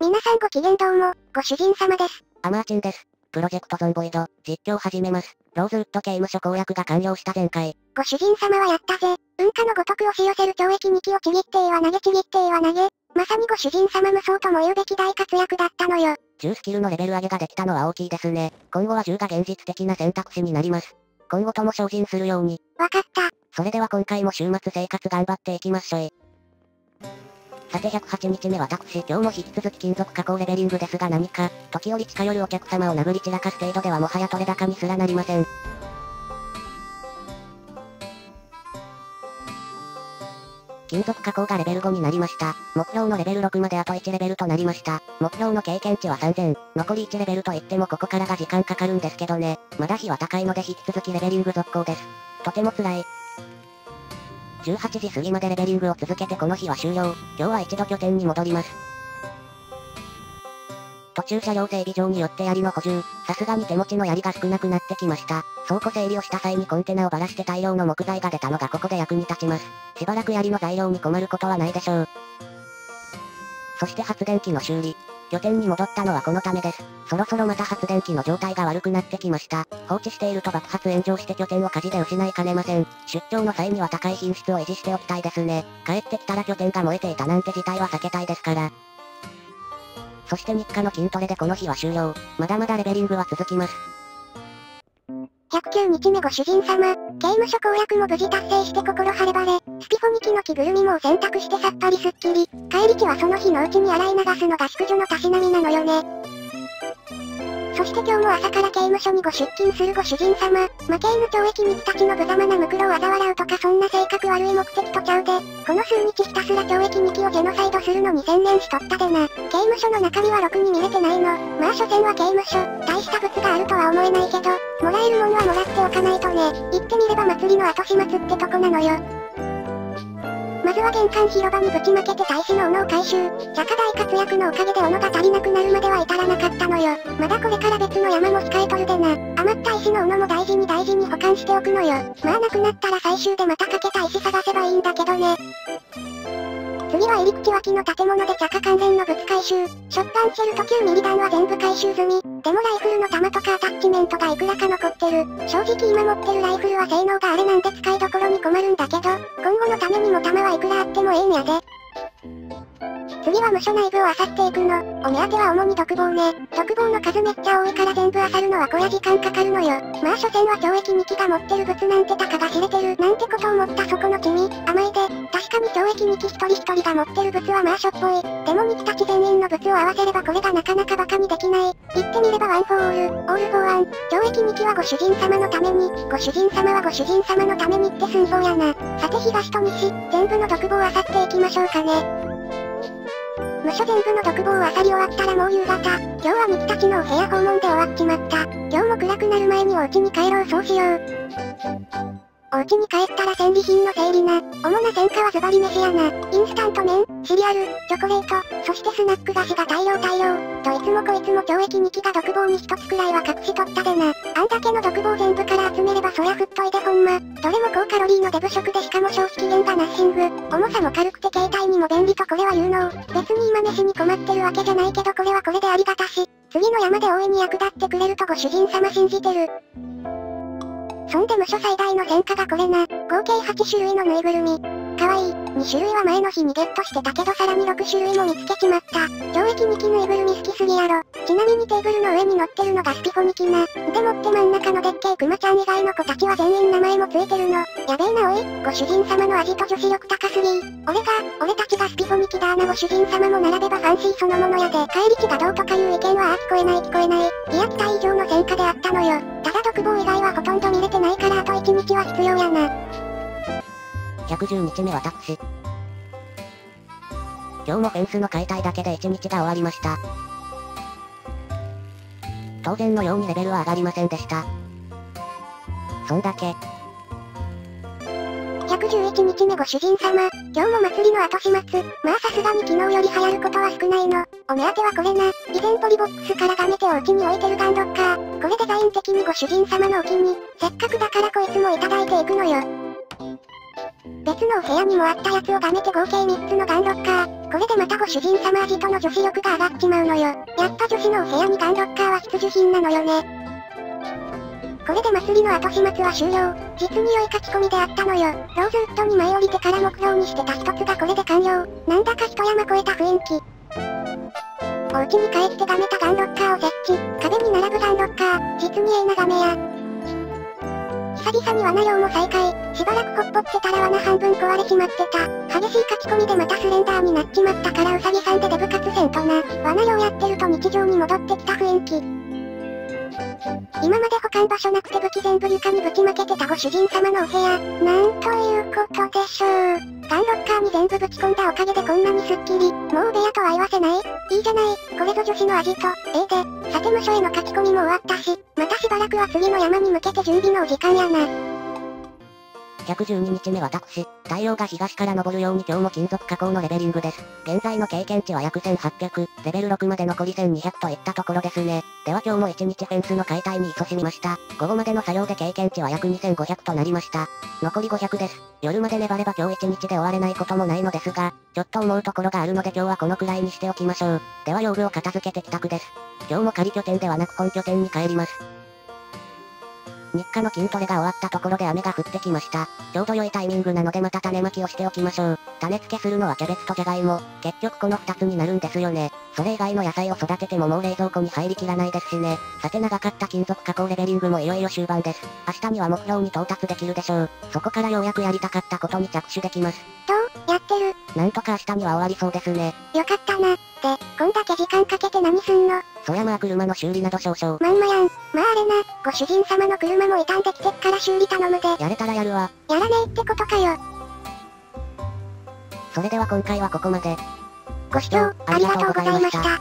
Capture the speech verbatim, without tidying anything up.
皆さんご機嫌どうも、ご主人様です。 アマーチンです。プロジェクトゾンボイド、実況始めます。ローズウッド刑務所攻略が完了した前回。 ご主人様はやったぜ。運火のごとく押し寄せる懲役にきをちぎっては投げちぎっては投げ。まさにご主人様無双とも言うべき大活躍だったのよ。 じゅうスキルのレベル上げができたのは大きいですね。今後はじゅうが現実的な選択肢になります。今後とも精進するように。 わかった。 それでは今回も週末生活頑張っていきましょい。さてひゃくはちにちめ私、今日も引き続き金属加工レベリングですが何か、時折近寄るお客様を殴り散らかす程度ではもはや取れ高にすらなりません。金属加工がレベルごになりました。目標のレベルろくまであといちレベルとなりました。目標の経験値はさんぜん。残りいちレベルといってもここからが時間かかるんですけどね。まだ日は高いので引き続きレベリング続行です。とても辛い。じゅうはちじ過ぎまでレベリングを続けてこの日は終了。今日は一度拠点に戻ります。途中車両整備場によって槍の補充、さすがに手持ちの槍が少なくなってきました。倉庫整理をした際にコンテナをばらして大量の木材が出たのがここで役に立ちます。しばらく槍の材料に困ることはないでしょう。そして発電機の修理。拠点に戻ったのはこのためです。そろそろまた発電機の状態が悪くなってきました。放置していると爆発炎上して拠点を火事で失いかねません。出張の際には高い品質を維持しておきたいですね。帰ってきたら拠点が燃えていたなんて事態は避けたいですから。そして日課の筋トレでこの日は終了。まだまだレベリングは続きます。 ひゃくきゅうにちめご主人様、刑務所攻略も無事達成して心晴れ晴れ、スピフォニキの着ぐるみもを選択してさっぱりすっきり、帰り地はその日のうちに洗い流すのが宿女のたしなみなのよね。そして今日も朝から刑務所にご出勤するご主人様、負け犬懲役にきたちの無様なムクロを嘲笑うとかそんな性格悪い目的とちゃうで、この数日ひたすら懲役にきをジェノサイドするのに専念しとったでな。刑務所の中身はろくに見れてないの。まあ所詮は刑務所、大した物があるとは思えないけど、もらえるものはもらっておかないとね。言ってみれば祭りの後始末ってとこなのよ。まずは玄関広場にぶちまけて大使の斧を回収。釈迦大活躍のおかげで斧が足りなくなるまでは至らなかったのよ。まだこれから別の山も控えとるでな。余った石の斧も大事に大事に保管しておくのよ。まあなくなったら最終でまたかけた石探せばいいんだけどね。次は入り口脇の建物で着火関連の物回収。ショッガンシェルときゅうミリ弾は全部回収済み。でもライフルの弾とかアタッチメントがいくらか残ってる。正直今持ってるライフルは性能があれなんで使いどころに困るんだけど、今後のためにも弾はいくらあってもええんやで。次は無所内部を漁っていくの。お目当ては主に独房ね。独房の数めっちゃ多いから全部漁るのはこや時間かかるのよ。まあ所詮は懲役にきが持ってる物なんてたかが知れてる。なんてことを思ったそこの君、甘いで。確かに懲役にき一人一人が持ってる物はまあしょっぽい。でもにきたち全員の物を合わせればこれがなかなかバカにできない。言ってみればワンフォーオール、オールフォーワン。懲役にきはご主人様のために、ご主人様はご主人様のためにって寸法やな。さて東と西、全部の独房を漁っていきましょうかね。無所全部の独房を漁り終わったらもう夕方。今日はミキたちのお部屋訪問で終わっちまった。今日も暗くなる前にお家に帰ろうそうしよう。お家に帰ったら戦利品の整理な。主な戦果はズバリ飯やな。インスタント麺、シリアル、チョコレート、そしてスナック菓子が大量大量。といつもこいつも懲役にきが独房に一つくらいは隠しとったでな。あんだけの独房全部から集めればそりゃふっといでほんま。どれも高カロリーのデブ食でしかも消費期限がナッシング。重さも軽くて携帯にも便利とこれは有能。別に今飯に困ってるわけじゃないけどこれはこれでありがたし。次の山で大いに役立ってくれるとご主人様信じてる。そんで無所最大の戦果がこれな。合計はちしゅるいのぬいぐるみ。かわいい。にしゅるいは前の日にゲットしてたけどさらにろくしゅるいも見つけちまった。懲役にきぬいぐるみ好きすぎやろ。ちなみにテーブルの上に乗ってるのがスピフォニキな。でもって真ん中のでっけえクマちゃん以外の子たちは全員名前もついてるの。やべえなおい。ご主人様の味と女子力高すぎー。俺が、俺たちがスピフォニキだーなご主人様も並べばファンシーそのものやで。帰り地がどうとかいう意見はあ聞こえない聞こえない。いや期待以上の戦果であったのよ。ただ独房以外はほとんど見れてないからあといちにちは必要やな。 ひゃくじゅうにちめ私。今日もフェンスの解体だけでいちにちが終わりました。当然のようにレベルは上がりませんでした。そんだけ。 ひゃくじゅういちにちめご主人様、今日も祭りの後始末。まあさすがに昨日より流行ることは少ないの。お目当てはこれな。以前ポリボックスからがめてお家に置いてるガンロッカー。これデザイン的にご主人様のお気に。せっかくだからこいつもいただいていくのよ。別のお部屋にもあったやつをがめて合計みっつのガンロッカー。 これでまたご主人様味との女子力が上がっちまうのよ。やっぱ女子のお部屋にガンロッカーは必需品なのよね。これでマスリの後始末は終了。実に良い書き込みであったのよ。ローズウッドに舞い降りてから目標にしてた一つがこれで完了。なんだか一山越えた雰囲気。お家に帰ってがめたガンロッカーを設置。壁に並ぶガンロッカー。実にええ眺めや。久々に罠漁も再開。しばらくほっぽってたら罠半分壊れちまってた。激しい書き込みでまたスレンダーになっちまったからウサギさんでデブ活せんとな。罠漁やってると日常に戻ってきた雰囲気。今まで保管場所なくて武器全部床にぶちまけてたご主人様のお部屋。なんということでしょう。ガンロッカーに全部ぶち込んだおかげでこんなにスッキリ。もうお部屋とは言わせない？いいじゃない。これぞ女子の味と、ええで、さて無所への書き込みも終わったし、またしばらくは次の山に向けて準備のお時間やな。 ひゃくじゅうににちめ私、太陽が東から昇るように今日も金属加工のレベリングです。現在の経験値は約せんはっぴゃく、レベルろくまで残りせんにひゃくといったところですね。では今日もいちにちフェンスの解体に勤しみました。午後までの作業で経験値は約にせんごひゃくとなりました。残りごひゃくです。夜まで粘れば今日いちにちで終われないこともないのですが、ちょっと思うところがあるので今日はこのくらいにしておきましょう。では用具を片付けて帰宅です。今日も仮拠点ではなく本拠点に帰ります。日課の筋トレが終わったところで雨が降ってきました。ちょうど良いタイミングなのでまた種まきをしておきましょう。種付けするのはキャベツとじゃがいも。結局このふたつになるんですよね。それ以外の野菜を育ててももう冷蔵庫に入りきらないですしね。さて長かった金属加工レベリングもいよいよ終盤です。明日には目標に到達できるでしょう。そこからようやくやりたかったことに着手できます。 どうやってる？ なんとか明日には終わりそうですね。 よかったな。で、こんだけ時間かけて何すんの？ そりゃまあ車の修理など少々。 まんまやん。まああれな、ご主人様の車も傷んできてっから修理頼むで。 やれたらやるわ。 やらねえってことかよ。 それでは今回はここまで。 ご視聴ありがとうございました。